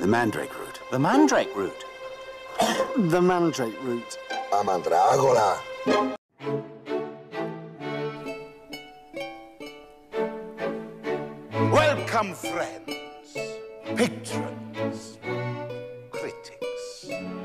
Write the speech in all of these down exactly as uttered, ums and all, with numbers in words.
Mandrake route. The Mandrake route? The Mandrake route. A Mandragola. Welcome, friends, patrons, critics.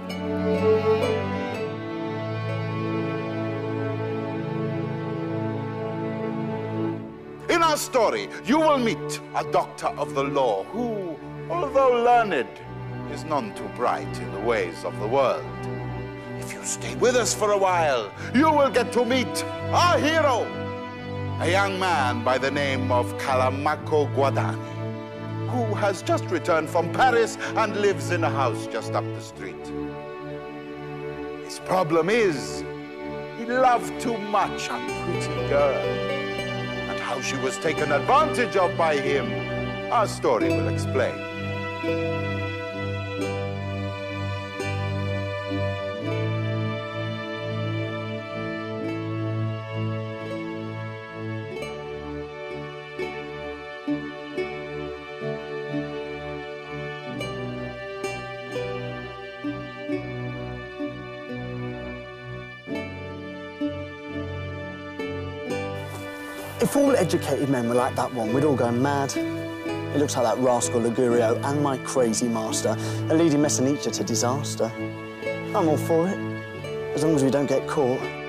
In our story, you will meet a doctor of the law who, although learned, is none too bright in the ways of the world. If you stay with us for a while, you will get to meet our hero, a young man by the name of Calamaco Guadani, who has just returned from Paris and lives in a house just up the street. His problem is, he loved too much a pretty girl. And how she was taken advantage of by him, our story will explain. If all educated men were like that one, we'd all go mad. It looks like that rascal Ligurio and my crazy master are leading Messenicia to disaster. I'm all for it, as long as we don't get caught.